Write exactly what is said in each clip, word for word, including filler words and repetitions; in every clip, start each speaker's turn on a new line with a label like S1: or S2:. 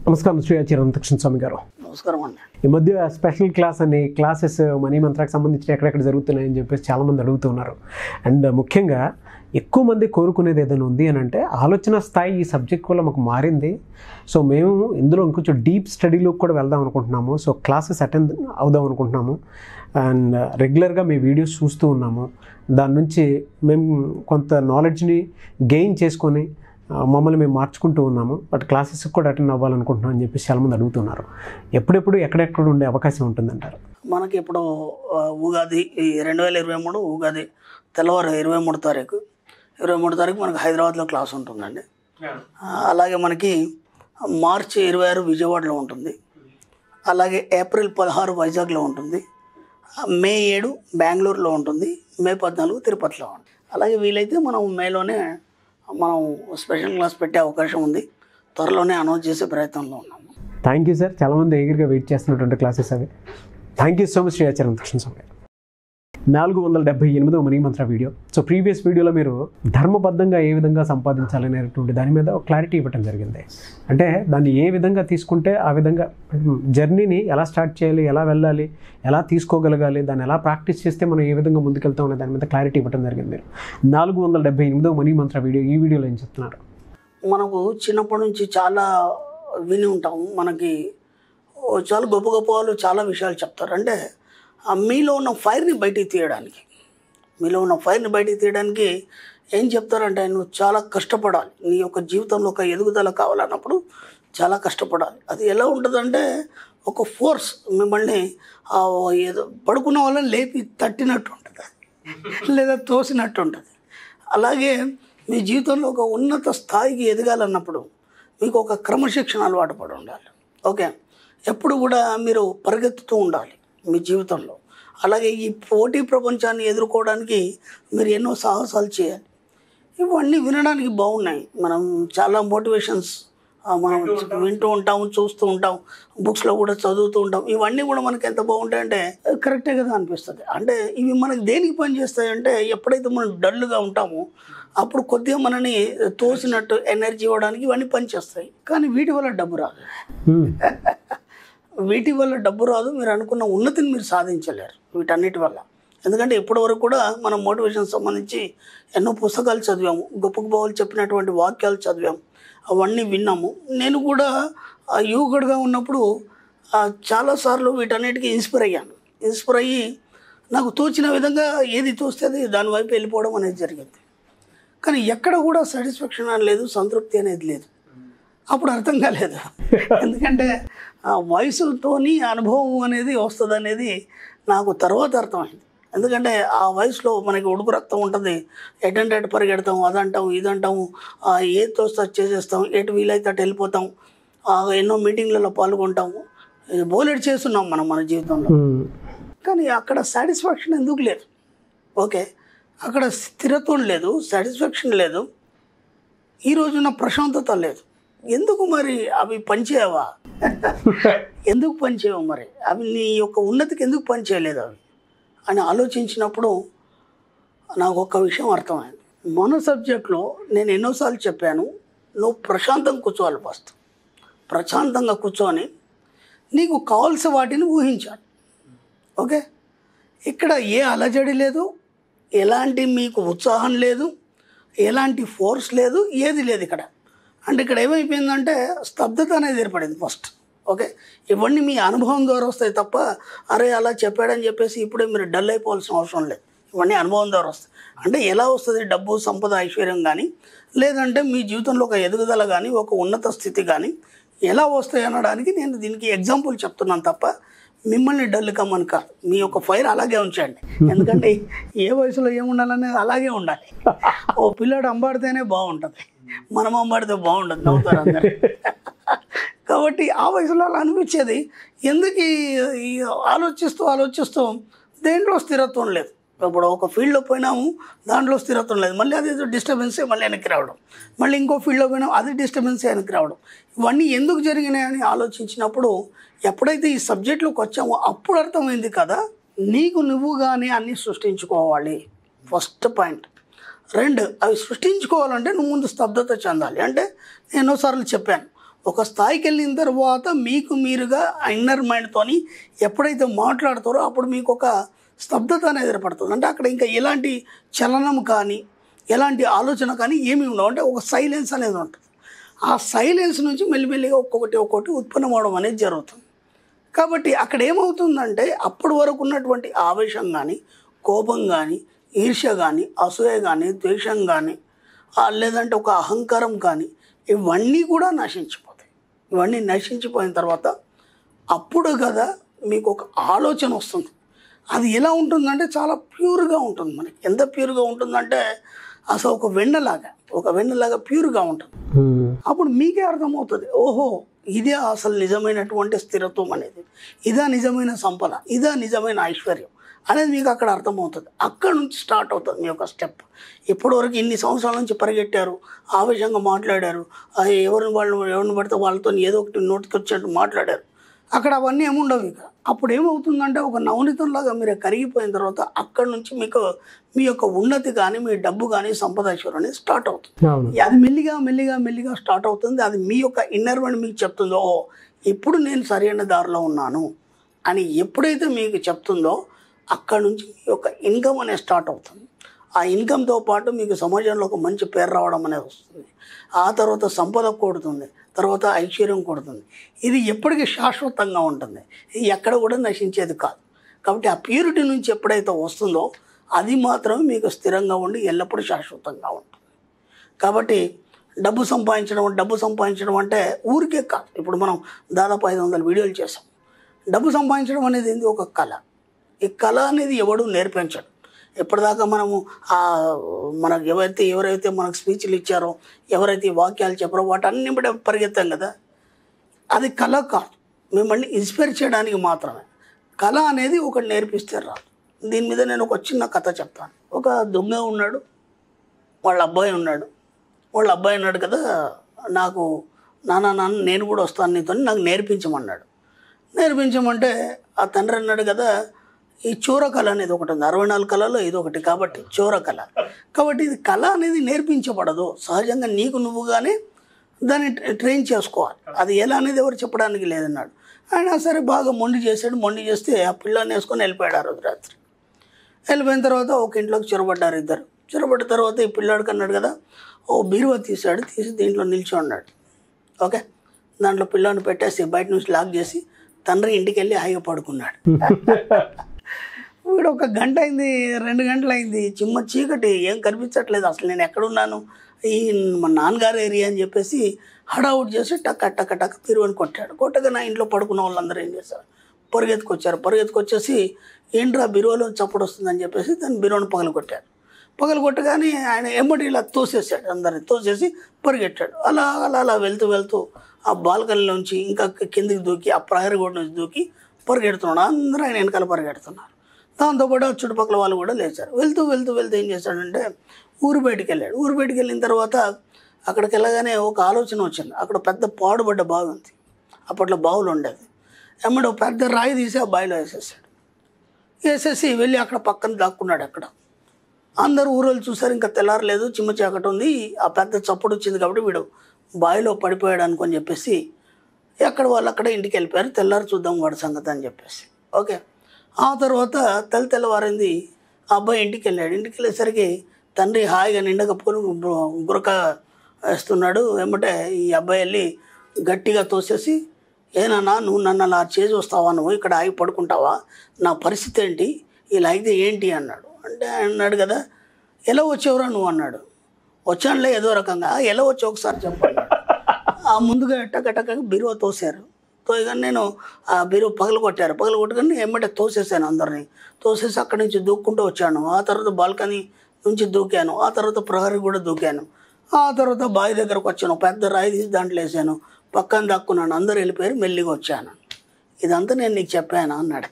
S1: నమస్కారం శ్రీ చిరంతకృష్ణ స్వామి గారు.
S2: నమస్కారం అండి.
S1: ఈ మధ్య స్పెషల్ క్లాస్ అని క్లాసెస్ మనీ మంత్రానికి సంబంధించి ఎక్కడెక్కడ జరుగుతున్నాయని చెప్పేసి చాలామంది అడుగుతున్నారు. అండ్ ముఖ్యంగా ఎక్కువ మంది కోరుకునేది ఏదైనా ఉంది అని అంటే ఆలోచన స్థాయి ఈ సబ్జెక్ట్ వల్ల మాకు మారింది. సో మేము ఇందులో ఇంకొంచెం డీప్ స్టడీలోకి కూడా వెళ్దాం అనుకుంటున్నాము. సో క్లాసెస్ అటెండ్ అవుదాం అనుకుంటున్నాము. అండ్ రెగ్యులర్గా మీ వీడియోస్ చూస్తూ ఉన్నాము. దాని నుంచి మేము కొంత నాలెడ్జ్ని గెయిన్ చేసుకొని మమ్మల్ని మేము మార్చుకుంటూ ఉన్నాము. బట్ క్లాసెస్కి కూడా అటెండ్ అవ్వాలనుకుంటున్నాం అని చెప్పేసి చాలామంది అడుగుతున్నారు. ఎప్పుడెప్పుడు ఎక్కడెక్కడ ఉండే అవకాశం ఉంటుందంటారు?
S2: మనకి ఇప్పుడు ఉగాది రెండు వేల ఇరవై మూడు ఉగాది తెల్లవారు ఇరవై మూడు తారీఖు ఇరవై మూడు తారీఖు మనకి హైదరాబాద్లో క్లాస్ ఉంటుందండి. అలాగే మనకి మార్చి ఇరవై ఆరు విజయవాడలో ఉంటుంది. అలాగే ఏప్రిల్ పదహారు వైజాగ్లో ఉంటుంది. మే ఏడు బెంగళూరులో ఉంటుంది. మే పద్నాలుగు తిరుపతిలో ఉంటుంది. అలాగే వీలైతే మనం మేలోనే మనం స్పెషల్ క్లాస్ పెట్టే అవకాశం ఉంది. త్వరలోనే అనౌన్స్ చేసే ప్రయత్నంలో ఉన్నాము.
S1: Thank you sir. చాలామంది ఎగిరిగా వెయిట్ చేస్తున్నటువంటి క్లాసెస్ అవి. Thank you so much Shri Chiranthakrishna Swamy. నాలుగు వందల డెబ్బై ఎనిమిదో మనీ మంత్ర వీడియో. సో ప్రీవియస్ వీడియోలో మీరు ధర్మబద్ధంగా ఏ విధంగా సంపాదించాలనేటువంటి దాని మీద ఒక క్లారిటీ ఇవ్వటం జరిగింది. అంటే దాన్ని ఏ విధంగా తీసుకుంటే ఆ విధంగా జర్నీని ఎలా స్టార్ట్ చేయాలి, ఎలా వెళ్ళాలి, ఎలా తీసుకోగలగాలి, దాన్ని ఎలా ప్రాక్టీస్ చేస్తే మనం ఏ విధంగా ముందుకెళ్తాం అనే దాని మీద క్లారిటీ ఇవ్వటం జరిగింది మీరు. నాలుగు వందల డెబ్బై ఎనిమిదో మనీ మంత్ర వీడియో ఈ వీడియోలో ఏం చెప్తున్నారు?
S2: మనకు చిన్నప్పటి నుంచి చాలా విని ఉంటాము. మనకి చాలా గొప్ప గొప్ప వాళ్ళు చాలా విషయాలు చెప్తారు. అంటే మీలో ఉన్న ఫైర్ని బయటికి తీయడానికి మీలో ఉన్న ఫైర్ని బయటికి తీయడానికి ఏం చెప్తారంటే నువ్వు చాలా కష్టపడాలి. నీ యొక్క జీవితంలో ఒక ఎదుగుదల కావాలన్నప్పుడు చాలా కష్టపడాలి. అది ఎలా ఉంటుందంటే ఒక ఫోర్స్ మిమ్మల్ని ఏదో పడుకున్న వాళ్ళని లేపి తట్టినట్టు ఉంటుంది, లేదా తోసినట్టు ఉంటుంది. అలాగే మీ జీవితంలో ఒక ఉన్నత స్థాయికి ఎదగాలన్నప్పుడు మీకు ఒక క్రమశిక్షణ అలవాటు పడి ఉండాలి. ఓకే, ఎప్పుడు కూడా మీరు పరిగెత్తుతూ ఉండాలి మీ జీవితంలో. అలాగే ఈ పోటీ ప్రపంచాన్ని ఎదుర్కోవడానికి మీరు ఎన్నో సాహసాలు చేయాలి. ఇవన్నీ వినడానికి బాగున్నాయి. మనం చాలా మోటివేషన్స్ మనం వింటూ ఉంటాం, చూస్తూ ఉంటాం, బుక్స్లో కూడా చదువుతూ ఉంటాం. ఇవన్నీ కూడా మనకి ఎంత బాగుంటాయంటే కరెక్టే కదా అనిపిస్తుంది. అంటే ఇవి మనకి దేనికి పనిచేస్తాయంటే ఎప్పుడైతే మనం డల్గా ఉంటామో అప్పుడు కొద్దిగా మనని తోసినట్టు ఎనర్జీ ఇవ్వడానికి ఇవన్నీ పనిచేస్తాయి. కానీ వీటి వల్ల డబ్బు రాదు. వీటి వల్ల డబ్బు రాదు. మీరు అనుకున్న ఉన్నతిని మీరు సాధించలేరు వీటన్నిటి వల్ల. ఎందుకంటే ఇప్పటి వరకు కూడా మనం మోటివేషన్ సంబంధించి ఎన్నో పుస్తకాలు చదివాము, గొప్ప గొప్పలు చెప్పినటువంటి వాక్యాలు చదివాము, అవన్నీ విన్నాము. నేను కూడా యువకుడిగా ఉన్నప్పుడు చాలాసార్లు వీటన్నిటికీ ఇన్స్పైర్ అయ్యాను. ఇన్స్పైర్ అయ్యి నాకు తోచిన విధంగా ఏది తోస్తుంది దాని వైపు వెళ్ళిపోవడం అనేది జరిగింది. కానీ ఎక్కడ కూడా సాటిస్ఫాక్షన్ అని లేదు, సంతృప్తి అనేది లేదు. అప్పుడు అర్థం కాలేదు. ఎందుకంటే వయసుతోని అనుభవం అనేది వస్తుంది అనేది నాకు తర్వాత అర్థమైంది. ఎందుకంటే ఆ వయసులో మనకి ఉడుకు రక్తం ఉంటుంది. ఎటంటే అటు పరిగెడతాం, అదంటాం ఇదంటాము, ఏది తోస్తే అది చేసేస్తాం, ఎటు వీలైతే అటు వెళ్ళిపోతాం, ఎన్నో మీటింగ్లలో పాల్గొంటాము. బోలెడ్ చేస్తున్నాం మనం మన జీవితంలో. కానీ అక్కడ సాటిస్ఫాక్షన్ ఎందుకు లేదు? ఓకే, అక్కడ స్థిరత్వం లేదు, సాటిస్ఫాక్షన్ లేదు, ఈ రోజున ప్రశాంతత లేదు. ఎందుకు మరి అవి పనిచేయవా? ఎందుకు పనిచేయవు మరి అవి? నీ యొక్క ఉన్నతికి ఎందుకు పనిచేయలేదు అవి అని ఆలోచించినప్పుడు నాకు ఒక విషయం అర్థమైంది. మన సబ్జెక్ట్లో నేను ఎన్నోసార్లు చెప్పాను, నువ్వు ప్రశాంతంగా కూర్చోవాలి. ఫస్ట్ ప్రశాంతంగా కూర్చొని నీకు కావాల్సిన వాటిని ఊహించాలి. ఓకే, ఇక్కడ ఏ అలజడి లేదు, ఎలాంటి మీకు ఉత్సాహం లేదు, ఎలాంటి ఫోర్స్ లేదు, ఏది లేదు ఇక్కడ. అంటే ఇక్కడ ఏమైపోయిందంటే స్తబ్దత అనేది ఏర్పడింది ఫస్ట్. ఓకే, ఇవన్నీ మీ అనుభవం ద్వారా వస్తాయి తప్ప అరే అలా చెప్పాడని చెప్పేసి ఇప్పుడే మీరు డల్ అయిపోవాల్సిన అవసరం లేదు. ఇవన్నీ అనుభవం ద్వారా వస్తాయి. అంటే ఎలా వస్తుంది డబ్బు, సంపద, ఐశ్వర్యం కానీ, లేదంటే మీ జీవితంలో ఒక ఎదుగుదల కానీ, ఒక ఉన్నత స్థితి కానీ ఎలా వస్తాయి అనడానికి నేను దీనికి ఎగ్జాంపుల్ చెప్తున్నాను తప్ప మిమ్మల్ని డల్ కమ్మని కాదు. మీ యొక్క ఫైర్ అలాగే ఉంచండి. ఎందుకంటే ఏ వయసులో ఏముండాలనేది అలాగే ఉండాలి. ఓ పిల్లాడు అంబాడితేనే బాగుంటుంది, మనం అంబాడితే బాగుంటుంది, నవ్వుతారు అందరు. కాబట్టి ఆ వయసులో అలా అనిపించేది. ఎందుకు ఈ ఆలోచిస్తూ ఆలోచిస్తూ దేంట్లో స్థిరత్వం లేదు. ఇప్పుడు ఒక ఫీల్డ్లో పోయినాము, దాంట్లో స్థిరత్వం లేదు, మళ్ళీ అదే డిస్టర్బెన్సే మళ్ళీ వెనక్కి రావడం, మళ్ళీ ఇంకో ఫీల్డ్లో పోయినాము, అది డిస్టర్బెన్సే వెనక్కి రావడం. ఇవన్నీ ఎందుకు జరిగినాయని ఆలోచించినప్పుడు ఎప్పుడైతే ఈ సబ్జెక్ట్లోకి వచ్చామో అప్పుడు అర్థమైంది కదా, నీకు నువ్వుగానే అన్నీ సృష్టించుకోవాలి. First point. రెండు, అవి సృష్టించుకోవాలంటే నువ్వు ముందు స్తబ్దత చెందాలి. అంటే నేను ఎన్నోసార్లు చెప్పాను, ఒక స్థాయికి వెళ్ళిన తర్వాత మీకు మీరుగా ఇన్నర్ మైండ్తోని ఎప్పుడైతే మాట్లాడతారో అప్పుడు మీకు ఒక స్తబ్దత అనేది ఏర్పడుతుంది. అంటే అక్కడ ఇంకా ఎలాంటి చలనం కానీ ఎలాంటి ఆలోచన కానీ ఏమీ ఉండవు. అంటే ఒక సైలెన్స్ అనేది ఉంటుంది. ఆ సైలెన్స్ నుంచి మెల్లిమెల్లిగా ఒక్కొక్కటి ఒక్కొక్కటి ఉత్పన్నం అవడం అనేది జరుగుతుంది. కాబట్టి అక్కడ ఏమవుతుందంటే అప్పటి వరకు ఉన్నటువంటి ఆవేశం కానీ, కోపం కానీ, ఈర్ష్య కానీ, అసూయ కానీ, ద్వేషం కానీ, లేదంటే ఒక అహంకారం కానీ ఇవన్నీ కూడా నశించిపోతాయి. ఇవన్నీ నశించిపోయిన తర్వాత అప్పుడు కదా మీకు ఒక ఆలోచన వస్తుంది. అది ఎలా ఉంటుందంటే చాలా ప్యూర్గా ఉంటుంది. మనకి ఎంత ప్యూర్గా ఉంటుందంటే అసలు ఒక వెన్నలాగా ఒక వెన్నలాగా ప్యూర్గా ఉంటుంది. అప్పుడు మీకే అర్థమవుతుంది, ఓహో ఇదే అసలు నిజమైనటువంటి స్థిరత్వం అనేది, ఇదా నిజమైన సంపద, ఇదా నిజమైన ఐశ్వర్యం అనేది మీకు అక్కడ అర్థమవుతుంది. అక్కడ నుంచి స్టార్ట్ అవుతుంది మీ యొక్క స్టెప్. ఇప్పటివరకు ఇన్ని సంవత్సరాల నుంచి పరిగెట్టారు, ఆవేశంగా మాట్లాడారు, ఎవరిని వాళ్ళు ఎవరిని పడితే వాళ్ళతో ఏదో ఒకటి నోటికి వచ్చేట్టు మాట్లాడారు. అక్కడ అవన్నీ ఏముండవు. ఇక అప్పుడు ఏమవుతుందంటే ఒక నవనీతంలాగా మీరు కరిగిపోయిన తర్వాత అక్కడ నుంచి మీకు మీ యొక్క ఉన్నతి కానీ, మీ డబ్బు కానీ, సంపద ఐశ్వర్యం అనేది స్టార్ట్ అవుతుంది. అది మెల్లిగా మెల్లిగా మెల్లిగా స్టార్ట్ అవుతుంది. అది మీ యొక్క ఇన్నర్ మైండ్ మీకు చెప్తుందో ఇప్పుడు నేను సరైన దారిలో ఉన్నాను అని ఎప్పుడైతే మీకు చెప్తుందో అక్కడ నుంచి మీ యొక్క ఇన్కమ్ అనేది స్టార్ట్ అవుతుంది. ఆ ఇన్కమ్తో పాటు మీకు సమాజంలో ఒక మంచి పేరు రావడం అనేది వస్తుంది. ఆ తర్వాత సంపద కూడుతుంది, తర్వాత ఐశ్వర్యం కూడుతుంది. ఇది ఎప్పటికీ శాశ్వతంగా ఉంటుంది. ఇది ఎక్కడ కూడా నశించేది కాదు. కాబట్టి ఆ ప్యూరిటీ నుంచి ఎప్పుడైతే వస్తుందో అది మాత్రమే మీకు స్థిరంగా ఉండి ఎల్లప్పుడూ శాశ్వతంగా ఉంటుంది. కాబట్టి డబ్బు సంపాదించడం డబ్బు సంపాదించడం అంటే ఊరికే కాదు. ఇప్పుడు మనం దాదాపు ఐదు వందల వీడియోలు చేసాం. డబ్బు సంపాదించడం అనేది ఏంది? ఒక కళ. ఈ కళ అనేది ఎవడు నేర్పించడు. ఎప్పటిదాకా మనము మనకు ఎవరైతే ఎవరైతే మనకు స్పీచ్లు ఇచ్చారో, ఎవరైతే వాక్యాలు చెప్పారో వాటన్ని బట్టి పరిగెత్తాం కదా. అది కళ కాదు, మిమ్మల్ని ఇన్స్పైర్ చేయడానికి మాత్రమే. కళ అనేది ఒకటి నేర్పిస్తే రాదు. దీని మీద నేను ఒక చిన్న కథ చెప్తాను. ఒక దొంగ ఉన్నాడు, వాళ్ళ అబ్బాయి ఉన్నాడు. వాళ్ళ అబ్బాయి అన్నాడు కదా, నాకు నాన్న నాన్న నేను కూడా వస్తాను నీతో, నాకు నేర్పించమన్నాడు. నేర్పించమంటే ఆ తండ్రి అన్నాడు కదా, ఈ చోర కళ అనేది ఒకటి ఉంది, అరవై నాలుగు కళలో ఇది ఒకటి, కాబట్టి చోర కళ. కాబట్టి ఇది కళ అనేది నేర్పించబడదు, సహజంగా నీకు నువ్వుగానే దాన్ని ట్రైన్ చేసుకోవాలి. అది ఎలా అనేది ఎవరు చెప్పడానికి లేదన్నాడు. ఆయన సరే బాగా మొండి చేశాడు. మొండి చేస్తే ఆ పిల్లని వేసుకొని వెళ్ళిపోయాడు ఆ రోజు రాత్రి. వెళ్ళిపోయిన తర్వాత ఒక ఇంట్లోకి చొరబడ్డారు ఇద్దరు. చొరబడ్డ తర్వాత ఈ పిల్లాడికి అన్నాడు కదా, ఓ బీరువా తీశాడు, తీసి దీంట్లో నిల్చో ఉన్నాడు. ఓకే, దాంట్లో పిల్లాడిని పెట్టేసి బయట నుంచి లాక్ చేసి తండ్రి ఇంటికి వెళ్ళి హాయిగా పడుకున్నాడు. వీడు ఒక గంట అయింది, రెండు గంటలు అయింది, చిమ్మ చీకటి, ఏం కనిపించట్లేదు, అసలు నేను ఎక్కడున్నాను, ఈ మా నాన్నగారు ఏరియా అని చెప్పేసి హడావుట్ చేసి టక్క టక్క టక్క తిరువని కొట్టాడు. కొట్టగా నా ఇంట్లో పడుకున్న వాళ్ళందరూ ఏం చేశారు, పరిగెత్తుకొచ్చారు. పరిగెత్తుకొచ్చేసి ఏంట్రా బిరువలో చప్పుడు వస్తుందని చెప్పేసి దాన్ని బిరువను పగలు కొట్టాడు. పగలు కొట్టగానే ఆయన ఎమ్మటి ఇలా తోసేసాడు, అందరిని తోసేసి పరిగెట్టాడు. అలా అలా అలా వెళ్తూ వెళ్తూ ఆ బాల్కనీలోంచి ఇంకా కిందికి దూకి ఆ ప్రహరీ గోడ నుంచి దూకి పరిగెడుతున్నాడు. అందరూ ఆయన వెనకాల పరిగెడుతున్నారు. దాంతోపాటు చుట్టుపక్కల వాళ్ళు కూడా లేచారు. వెళ్తూ వెళ్తూ వెళ్తూ ఏం చేశాడంటే ఊరు బయటికి వెళ్ళాడు. ఊరు బయటికి వెళ్ళిన తర్వాత అక్కడికి వెళ్ళగానే ఒక ఆలోచన వచ్చింది. అక్కడ పెద్ద పాడుబడ్డ బావి ఉంది, అప్పట్లో బావులు ఉండేది. ఎమ్మడి ఒక పెద్ద రాయి తీసి ఆ బావిలో వేసేసాడు. వేసేసి వెళ్ళి అక్కడ పక్కన దాక్కున్నాడు. అక్కడ అందరూ ఊరోళ్ళు చూసారు, ఇంకా తెల్లారలేదు, చిమ్మ చీకటి ఉంది, ఆ పెద్ద చప్పుడు వచ్చింది కాబట్టి వీడు బావిలో పడిపోయాడు అనుకొని చెప్పేసి ఎక్కడ వాళ్ళు అక్కడ ఇంటికి వెళ్ళిపోయారు. తెల్లారు చూద్దాం వాడి సంగతి అని చెప్పేసి. ఓకే, ఆ తర్వాత తెల్ల తెల్లవారింది. ఆ అబ్బాయి ఇంటికి వెళ్ళాడు. ఇంటికి వెళ్ళేసరికి తండ్రి హాయిగా నిండా కప్పుకొని గురక వేస్తున్నాడు. ఏమంటే ఈ అబ్బాయి వెళ్ళి గట్టిగా తోసేసి, ఏనన్నా నువ్వు నన్ను అలా చేసి వస్తావా, నువ్వు ఇక్కడ ఆగి పడుకుంటావా, నా పరిస్థితి ఏంటి, ఇలా అయితే ఏంటి అన్నాడు. అంటే అన్నాడు కదా, ఎలా వచ్చేవరా నువ్వు అన్నాడు. వచ్చానులే ఏదో రకంగా. ఎలా వచ్చావు ఒకసారి చెప్పండి. ఆ ముందుగా టక టక బీరువా తోసారు. తోయగానే నేను ఆ బీరువా పగలు కొట్టారు. పగలు కొట్టగానే ఎమ్మటే తోసేసాను అందరినీ. తోసేసి అక్కడి నుంచి దూక్కుంటూ వచ్చాను. ఆ తర్వాత బాల్కనీ నుంచి దూకాను. ఆ తర్వాత ప్రహరీ కూడా దూకాను. ఆ తర్వాత బావి దగ్గరకు వచ్చాను. పెద్ద రాయి తీసి దాంట్లో వేసాను. పక్కన దక్కున్నాను. అందరూ వెళ్ళిపోయారు. మెల్లిగా వచ్చాను. ఇదంతా నేను నీకు చెప్పాను అన్నాడు.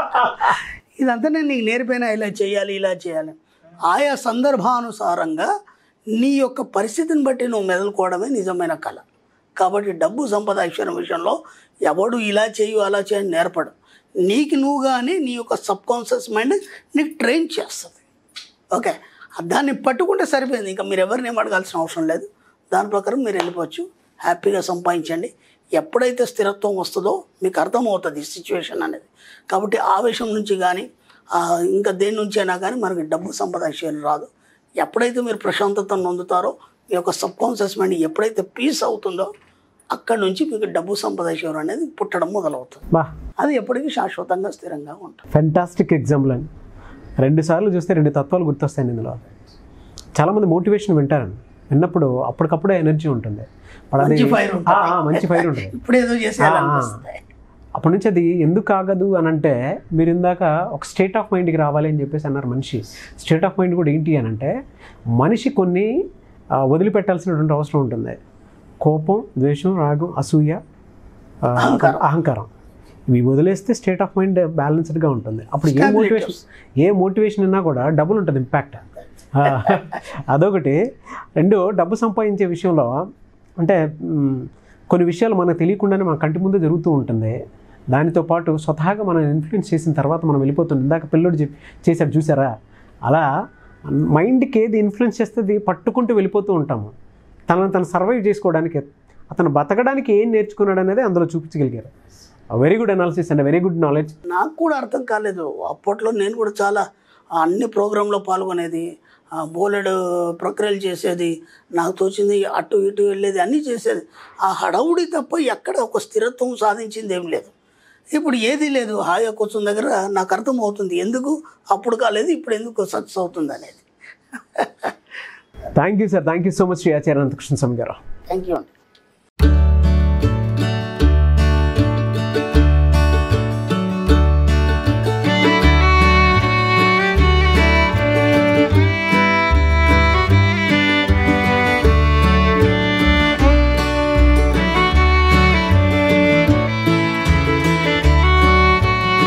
S2: ఇదంతా నేను నీకు నేర్పైనా, ఇలా చేయాలి ఇలా చేయాలి. ఆయా సందర్భానుసారంగా నీ యొక్క పరిస్థితిని బట్టి నువ్వు మెదలుకోవడమే నిజమైన కళ. కాబట్టి డబ్బు సంపద ఐశ్వర్యం విషయంలో ఎవడు ఇలా చేయు అలా చేయని నేర్పడు. నీకు నువ్వు కానీ నీ యొక్క సబ్కాన్షియస్ మైండ్ నీకు ట్రైన్ చేస్తుంది. ఓకే, దాన్ని పట్టుకుంటే సరిపోయింది. ఇంకా మీరు ఎవరిని ఏం అడగాల్సిన అవసరం లేదు. దాని ప్రకారం మీరు వెళ్ళిపోవచ్చు. హ్యాపీగా సంపాదించండి. ఎప్పుడైతే స్థిరత్వం వస్తుందో మీకు అర్థమవుతుంది సిచ్యువేషన్ అనేది. కాబట్టి ఆవేశం నుంచి కానీ ఇంకా దేని నుంచి అయినా కానీ మనకి డబ్బు సంపాదించేది రాదు. ఎప్పుడైతే మీరు ప్రశాంతతను పొందుతారో మీ యొక్క సబ్కాన్షియస్ మైండ్ ఎప్పుడైతే పీస్ అవుతుందో అక్కడ నుంచి మీకు డబ్బు సంపాదించేవారు అనేది పుట్టడం మొదలవుతుంది.
S1: బా
S2: అది ఎప్పటికీ శాశ్వతంగా స్థిరంగా ఉంటుంది.
S1: ఫెంటాస్టిక్ ఎగ్జాంపుల్ అండి. రెండు సార్లు చూస్తే రెండు తత్వాలు గుర్తొస్తాయి ఇందులో. చాలామంది మోటివేషన్ వింటారండి, విన్నప్పుడు అప్పటికప్పుడే ఎనర్జీ ఉంటుంది,
S2: మంచి ఫైర్
S1: మంచి ఫైర్ ఉంటుంది.
S2: ఇప్పుడు ఏదో చేసేయాలనిపిస్తుంది.
S1: అప్పటి నుంచి అది ఎందుకు ఆగదు అని అంటే, మీరు ఇందాక ఒక స్టేట్ ఆఫ్ మైండ్కి రావాలి అని చెప్పేసి అన్నారు. మనిషి స్టేట్ ఆఫ్ మైండ్ కూడా ఏంటి అని అంటే, మనిషి కొన్ని వదిలిపెట్టాల్సినటువంటి అవసరం ఉంటుంది. కోపం, ద్వేషం, రాగం, అసూయ, అహంకారం, ఇవి వదిలేస్తే స్టేట్ ఆఫ్ మైండ్ బ్యాలెన్స్డ్గా ఉంటుంది. అప్పుడు ఏ మోటివేషన్ ఏ మోటివేషన్ ఉన్నా కూడా డబ్బులు ఉంటుంది ఇంపాక్ట్. అదొకటి. రెండు, డబ్బు సంపాదించే విషయంలో అంటే కొన్ని విషయాలు మనకు తెలియకుండానే మన కంటి ముందే జరుగుతూ ఉంటుంది. దానితో పాటు స్వతహాగా మనం ఇన్ఫ్లుయెన్స్ చేసిన తర్వాత మనం వెళ్ళిపోతుంది. ఇందాక పిల్లోడు చేశాడు చూసారా, అలా మైండ్కి ఏది ఇన్ఫ్లుయెన్స్ చేస్తుంది పట్టుకుంటూ వెళ్ళిపోతూ ఉంటాము. తనను తను సర్వైవ్ చేసుకోవడానికి, అతను బతకడానికి ఏం నేర్చుకున్నాడు అనేది అందులో చూపించగలిగారు. Very good analysis and very good knowledge.
S2: నాకు కూడా అర్థం కాలేదు అప్పట్లో. నేను కూడా చాలా అన్ని ప్రోగ్రాంలో పాల్గొనేది, బోలెడు ప్రక్రియలు చేసేది, నాకు తోచింది అటు ఇటు వెళ్ళేది, అన్నీ చేసేది. ఆ హడావుడి తప్ప ఎక్కడ ఒక స్థిరత్వం సాధించింది ఏం లేదు. ఇప్పుడు ఏది లేదు, హాయిగా కూర్చున్న దగ్గర నాకు అర్థమవుతుంది ఎందుకు అప్పుడు కాలేదు ఇప్పుడు ఎందుకు సక్సెస్ అవుతుంది అనేది.
S1: Thank you sir, thank you so much Shri Acharya Ananthakrishna Swamy garu.
S2: Thank you అండి.